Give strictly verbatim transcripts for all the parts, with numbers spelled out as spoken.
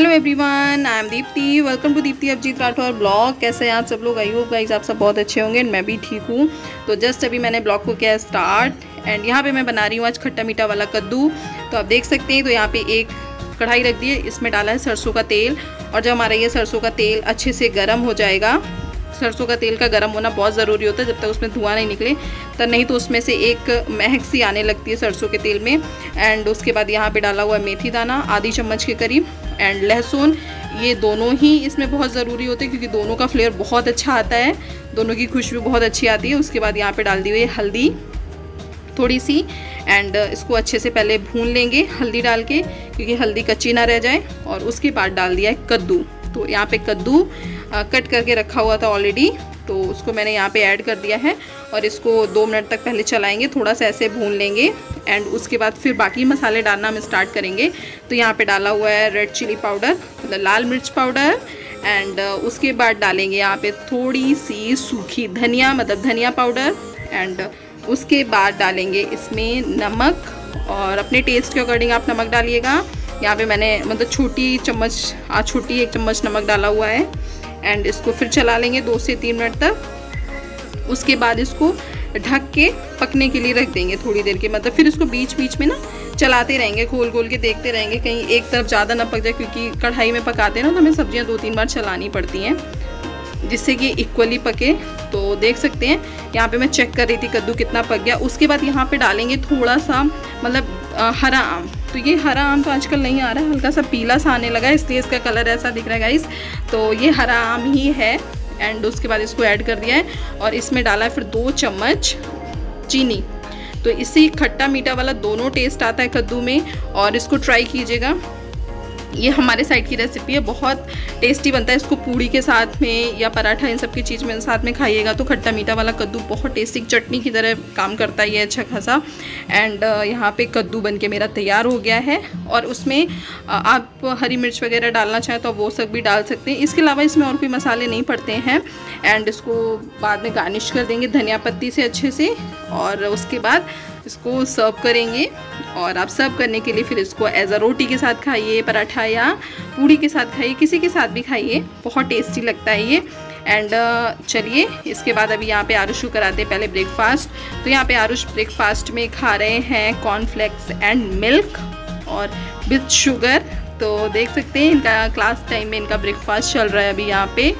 Hello everyone, I am Deepti. Welcome to Deepti Abhijeet Rathore blog. कैसे हैं आप सब लोग? आई होप गाइस आप सब बहुत अच्छे होंगे एंड मैं भी ठीक हूँ। तो जस्ट अभी मैंने ब्लॉग को किया स्टार्ट एंड यहाँ पे मैं बना रही हूँ आज खट्टा मीठा वाला कद्दू। तो आप देख सकते हैं, तो यहाँ पे एक कढ़ाई रख दी है, इसमें डाला है सरसों का तेल। और जब हमारा ये सरसों का तेल अच्छे से गर्म हो जाएगा, सरसों का तेल का गर्म होना बहुत ज़रूरी होता है, जब तक उसमें धुआं नहीं निकले तब नहीं तो उसमें से एक महक सी आने लगती है सरसों के तेल में। एंड उसके बाद यहाँ पे डाला हुआ है मेथी दाना आधी चम्मच के करीब एंड लहसुन। ये दोनों ही इसमें बहुत ज़रूरी होते हैं क्योंकि दोनों का फ्लेवर बहुत अच्छा आता है, दोनों की खुशबू बहुत अच्छी आती है। उसके बाद यहाँ पे डाल दी हुई हल्दी थोड़ी सी एंड इसको अच्छे से पहले भून लेंगे हल्दी डाल के, क्योंकि हल्दी कच्ची ना रह जाए। और उसके बाद डाल दिया है कद्दू। तो यहाँ पे कद्दू आ, कट करके रखा हुआ था ऑलरेडी, तो उसको मैंने यहाँ पे ऐड कर दिया है और इसको दो मिनट तक पहले चलाएंगे, थोड़ा सा ऐसे भून लेंगे एंड उसके बाद फिर बाकी मसाले डालना हम स्टार्ट करेंगे। तो यहाँ पे डाला हुआ है रेड चिली पाउडर, मतलब लाल मिर्च पाउडर एंड उसके बाद डालेंगे यहाँ पे थोड़ी सी सूखी धनिया, मतलब धनिया पाउडर एंड उसके बाद डालेंगे इसमें नमक और अपने टेस्ट के अकॉर्डिंग आप नमक डालिएगा। यहाँ पे मैंने मतलब छोटी चम्मच आ छोटी एक चम्मच नमक डाला हुआ है एंड इसको फिर चला लेंगे दो से तीन मिनट तक। उसके बाद इसको ढक के पकने के लिए रख देंगे थोड़ी देर के, मतलब फिर इसको बीच बीच में ना चलाते रहेंगे, खोल खोल के देखते रहेंगे कहीं एक तरफ ज़्यादा ना पक जाए, क्योंकि कढ़ाई में पकाते हैं ना तो हमें सब्जियां दो तीन बार चलानी पड़ती हैं जिससे कि इक्वली पके। तो देख सकते हैं यहाँ पे मैं चेक कर रही थी कद्दू कितना पक गया। उसके बाद यहाँ पे डालेंगे थोड़ा सा मतलब आ, हरा आम। तो ये हरा आम तो आजकल नहीं आ रहा है, हल्का सा पीला सा आने लगा है, इसलिए इसका कलर ऐसा दिख रहा है गाइस। तो ये हरा आम ही है एंड उसके बाद इसको ऐड कर दिया है और इसमें डाला है फिर दो चम्मच चीनी। तो इससे खट्टा मीठा वाला दोनों टेस्ट आता है कद्दू में और इसको ट्राई कीजिएगा। ये हमारे साइड की रेसिपी है, बहुत टेस्टी बनता है। इसको पूड़ी के साथ में या पराठा इन सब की चीज़ में साथ में खाइएगा तो खट्टा मीठा वाला कद्दू बहुत टेस्टी चटनी की तरह काम करता है ये अच्छा खासा। एंड यहाँ पे कद्दू बन के मेरा तैयार हो गया है और उसमें आप हरी मिर्च वगैरह डालना चाहें तो वो सब भी डाल सकते हैं। इसके अलावा इसमें और कोई मसाले नहीं पड़ते हैं एंड इसको बाद में गार्निश कर देंगे धनिया पत्ती से अच्छे से और उसके बाद इसको सर्व करेंगे। और आप सर्व करने के लिए फिर इसको एज अ रोटी के साथ खाइए, पराठा या पूड़ी के साथ खाइए, किसी के साथ भी खाइए, बहुत टेस्टी लगता है ये। एंड चलिए इसके बाद अभी यहाँ पे आरुष को कराते हैं पहले ब्रेकफास्ट। तो यहाँ पे आरुष ब्रेकफास्ट में खा रहे हैं कॉर्नफ्लेक्स एंड मिल्क और विथ शुगर। तो देख सकते हैं इनका क्लास टाइम में इनका ब्रेकफास्ट चल रहा है अभी यहाँ पे।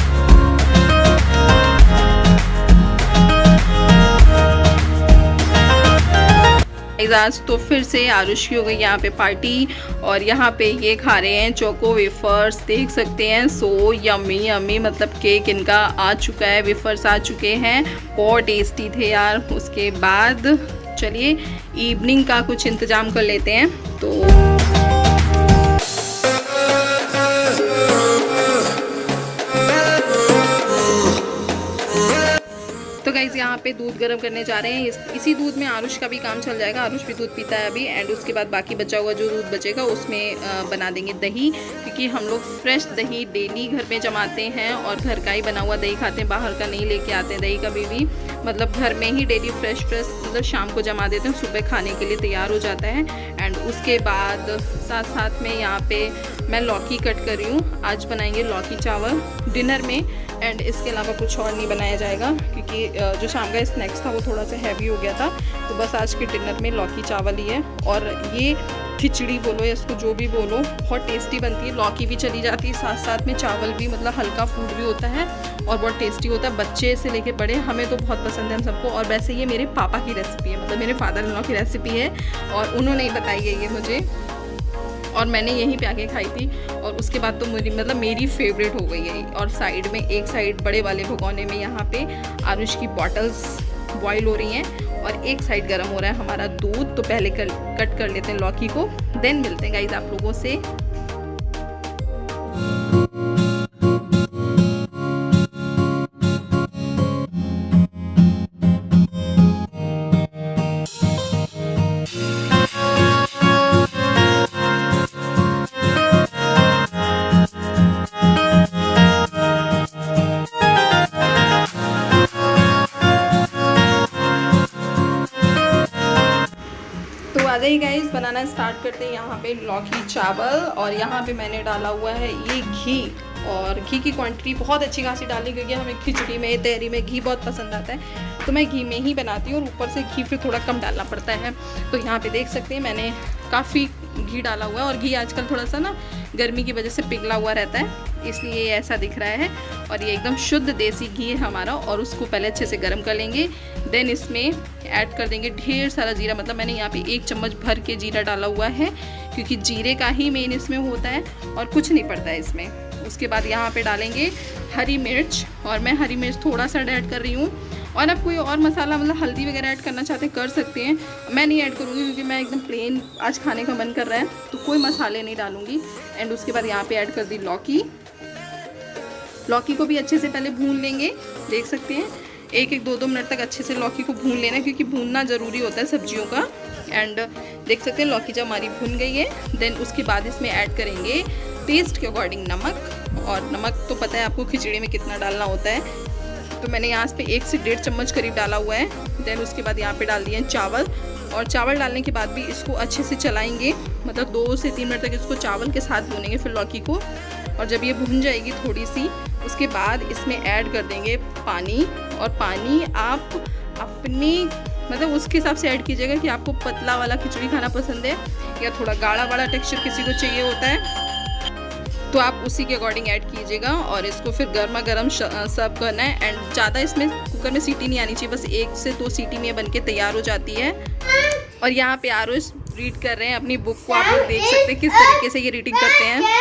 आज तो फिर से आरुष की हो गई यहाँ पे पार्टी और यहाँ पे ये खा रहे हैं चोको वेफर्स, देख सकते हैं। सो यम्मी यम्मी, मतलब केक इनका आ चुका है, वेफर्स आ चुके हैं, बहुत टेस्टी थे यार। उसके बाद चलिए इवनिंग का कुछ इंतज़ाम कर लेते हैं। तो तो गाइस यहाँ पे दूध गर्म करने जा रहे हैं। इस, इसी दूध में आरुष का भी काम चल जाएगा, आरुष भी दूध पीता है अभी। एंड उसके बाद बाकी बचा हुआ जो दूध बचेगा उसमें आ, बना देंगे दही, क्योंकि हम लोग फ्रेश दही डेली घर में जमाते हैं और घर का ही बना हुआ दही खाते हैं, बाहर का नहीं लेके आते हैं दही कभी भी। मतलब घर में ही डेली फ्रेश फ्रेश मतलब शाम को जमा देते हैं, सुबह खाने के लिए तैयार हो जाता है। एंड उसके बाद साथ साथ में यहाँ पे मैं लौकी कट कर रही हूँ। आज बनाएंगे लौकी चावल डिनर में एंड इसके अलावा कुछ और नहीं बनाया जाएगा, क्योंकि जो शाम का स्नैक्स था वो थोड़ा सा हैवी हो गया था। तो बस आज के डिनर में लौकी चावल ही है और ये खिचड़ी बोलो या इसको जो भी बोलो बहुत टेस्टी बनती है। लौकी भी चली जाती है साथ साथ में, चावल भी, मतलब हल्का फूड भी होता है और बहुत टेस्टी होता है। बच्चे से लेके बड़े हमें तो बहुत पसंद है हम सबको। और वैसे ये मेरे पापा की रेसिपी है, मतलब मेरे फादर इन लॉ की रेसिपी है और उन्होंने ही बताई है ये मुझे और मैंने यहीं पे आके खाई थी। और उसके बाद तो मेरी मतलब मेरी फेवरेट हो गई है। और साइड में एक साइड बड़े वाले भगोने में यहाँ पे आरुष की बॉटल्स बॉईल हो रही हैं और एक साइड गर्म हो रहा है हमारा दूध। तो पहले कर, कट कर लेते हैं लौकी को, देन मिलते हैं गाइस आप लोगों से। आ गई गाइस, बनाना स्टार्ट करते हैं यहाँ पे लौकी चावल। और यहाँ पे मैंने डाला हुआ है ये घी, और घी की क्वांटिटी बहुत अच्छी खासी डाली क्योंकि हमें खिचड़ी में तहरी में घी बहुत पसंद आता है, तो मैं घी में ही बनाती हूँ और ऊपर से घी फिर थोड़ा कम डालना पड़ता है। तो यहाँ पे देख सकते हैं मैंने काफ़ी घी डाला हुआ है, और घी आजकल थोड़ा सा ना गर्मी की वजह से पिघला हुआ रहता है, इसलिए ये ऐसा दिख रहा है। और ये एकदम शुद्ध देसी घी है हमारा, और उसको पहले अच्छे से गर्म कर लेंगे। देन इसमें ऐड कर देंगे ढेर सारा जीरा, मतलब मैंने यहाँ पे एक चम्मच भर के जीरा डाला हुआ है क्योंकि जीरे का ही मेन इसमें होता है और कुछ नहीं पड़ता है इसमें। उसके बाद यहाँ पे डालेंगे हरी मिर्च, और मैं हरी मिर्च थोड़ा सा ऐड कर रही हूँ। और आप कोई और मसाला मतलब हल्दी वगैरह ऐड करना चाहते हैं कर सकते हैं, मैं नहीं ऐड करूँगी क्योंकि मैं एकदम प्लेन आज खाने का मन कर रहा है, तो कोई मसाले नहीं डालूँगी। एंड उसके बाद यहाँ पे ऐड कर दी लौकी। लौकी को भी अच्छे से पहले भून लेंगे, देख सकते हैं एक एक दो दो मिनट तक अच्छे से लौकी को भून लेना, क्योंकि भूनना ज़रूरी होता है सब्जियों का। एंड देख सकते हैं लौकी जब हमारी भून गई है, देन उसके बाद इसमें ऐड करेंगे टेस्ट के अकॉर्डिंग नमक। और नमक तो पता है आपको खिचड़ी में कितना डालना होता है, तो मैंने यहाँ पे एक से डेढ़ चम्मच करीब डाला हुआ है। देन उसके बाद यहाँ पे डाल दिए हैं चावल, और चावल डालने के बाद भी इसको अच्छे से चलाएंगे, मतलब दो से तीन मिनट तक इसको चावल के साथ भूनेंगे फिर लौकी को। और जब ये भून जाएगी थोड़ी सी, उसके बाद इसमें ऐड कर देंगे पानी। और पानी आप अपने मतलब उसके हिसाब से ऐड कीजिएगा कि आपको पतला वाला खिचड़ी खाना पसंद है या थोड़ा गाढ़ा वाला टेक्सचर किसी को चाहिए होता है, तो आप उसी के अकॉर्डिंग ऐड कीजिएगा। और इसको फिर गर्मा गर्म सर्व करना है। एंड ज़्यादा इसमें कुकर में सीटी नहीं आनी चाहिए, बस एक से दो सीटी में बन के तैयार हो जाती है। और यहाँ पे आरुष रीड कर रहे हैं अपनी बुक को, आप लोग देख सकते हैं किस तरीके से ये रीडिंग करते हैं।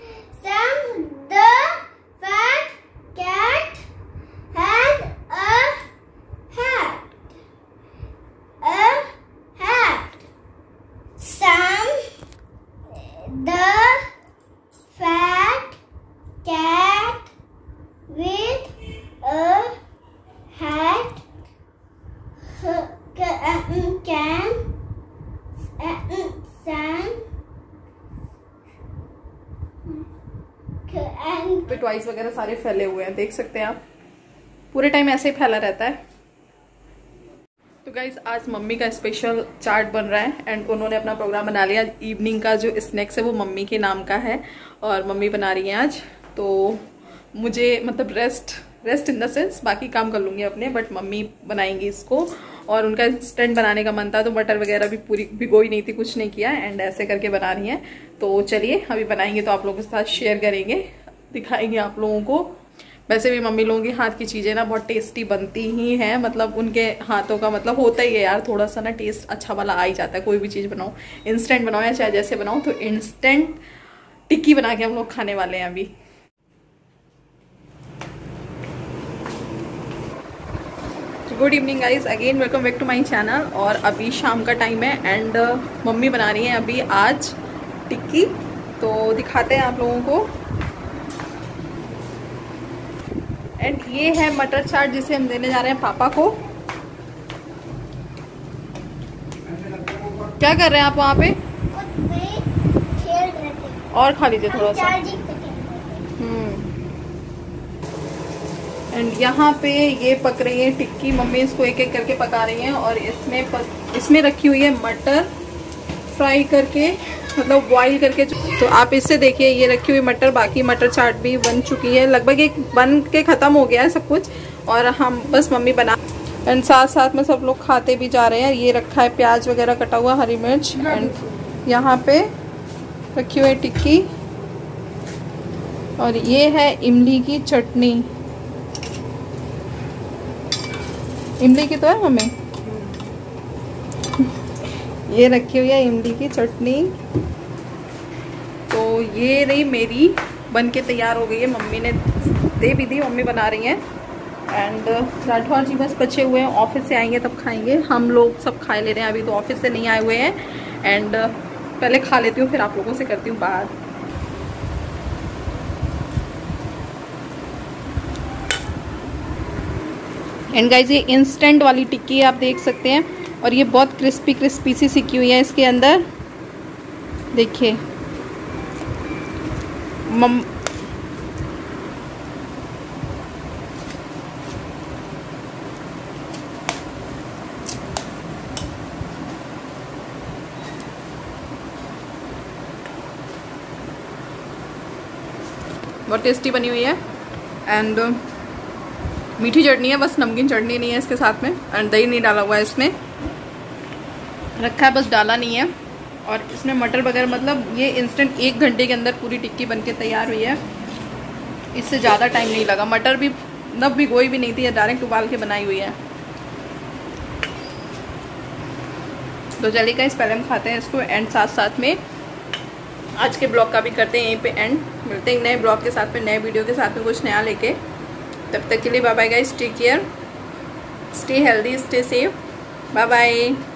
टॉयज वगैरह सारे फैले हुए हैं, देख सकते हैं आप, पूरे टाइम ऐसे ही फैला रहता है। तो गाइज आज मम्मी का स्पेशल चाट बन रहा है, एंड उन्होंने अपना प्रोग्राम बना लिया। इवनिंग का जो स्नैक्स है वो मम्मी के नाम का है, और मम्मी बना रही हैं आज। तो मुझे मतलब rest rest in the sense बाकी काम कर लूँगी अपने, बट मम्मी बनाएंगी इसको। और उनका इंस्टेंट बनाने का मन था, तो बटर वगैरह भी पूरी भिगोई नहीं थी, कुछ नहीं किया, एंड ऐसे करके बना रही हैं। तो चलिए अभी बनाएंगे तो आप लोगों के साथ शेयर करेंगे, दिखाएंगे आप लोगों को। वैसे भी मम्मी लोगों के हाथ की चीज़ें ना बहुत टेस्टी बनती ही हैं, मतलब उनके हाथों का मतलब होता ही है यार, थोड़ा सा ना टेस्ट अच्छा वाला आ ही जाता है। कोई भी चीज़ बनाओ, इंस्टेंट बनाओ या चाहे जैसे बनाओ। तो इंस्टेंट टिक्की बना के हम लोग खाने वाले हैं अभी। Good evening guys, again welcome back to my channel. और अभी शाम का टाइम है, एंड uh, मम्मी बना रही हैं अभी आज टिक्की, तो दिखाते हैं आप लोगों को। एंड ये है मटर चाट जिसे हम देने जा रहे हैं पापा को। क्या कर रहे हैं आप वहाँ पे? खेल रहे थे। और खा लीजिए थोड़ा सा। हम्म। एंड यहाँ पे ये पक रही है टिक्की, मम्मी इसको एक एक करके पका रही हैं। और इसमें पक, इसमें रखी हुई है मटर फ्राई करके, मतलब बॉईल करके। तो आप इससे देखिए ये रखी हुई मटर, बाकी मटर चाट भी बन चुकी है, लगभग एक बन के ख़त्म हो गया है सब कुछ, और हम बस मम्मी बना। एंड साथ साथ में सब लोग खाते भी जा रहे हैं। ये रखा है प्याज वगैरह कटा हुआ, हरी मिर्च, एंड यहाँ पे रखी हुई टिक्की। और ये है इमली की चटनी, इमली की तो है हमें, ये रखी हुई है इमली की चटनी। तो ये रही मेरी बन के तैयार हो गई है, मम्मी ने दे भी दी, मम्मी बना रही हैं। एंड राठौर जी बस बचे हुए हैं, ऑफिस से आएंगे तब खाएंगे। हम लोग सब खा ले रहे हैं, अभी तो ऑफिस से नहीं आए हुए हैं। एंड पहले खा लेती हूँ, फिर आप लोगों से करती हूँ बात। एंड गाइज ये इंस्टेंट वाली टिक्की आप देख सकते हैं, और ये बहुत क्रिस्पी क्रिस्पी सी सिकी हुई है इसके अंदर, देखिए। मम बहुत टेस्टी बनी हुई है। एंड मीठी चटनी है, बस नमकीन चटनी नहीं है इसके साथ में। एंड दही नहीं डाला हुआ है इसमें, रखा है बस, डाला नहीं है। और इसमें मटर वगैरह, मतलब ये इंस्टेंट एक घंटे के अंदर पूरी टिक्की बनके तैयार हुई है, इससे ज़्यादा टाइम नहीं लगा। मटर भी नब भी गोई भी नहीं थी, डायरेक्ट उबाल के बनाई हुई है। तो चलिए गाइस पहले हम खाते हैं इसको, एंड साथ साथ में आज के ब्लॉग का भी करते हैं यहीं पे एंड। मिलते हैं नए ब्लॉग के साथ में, नए वीडियो के साथ में, कुछ नया लेके। तब तक के लिए bye bye guys, take care, stay healthy, stay safe, bye bye.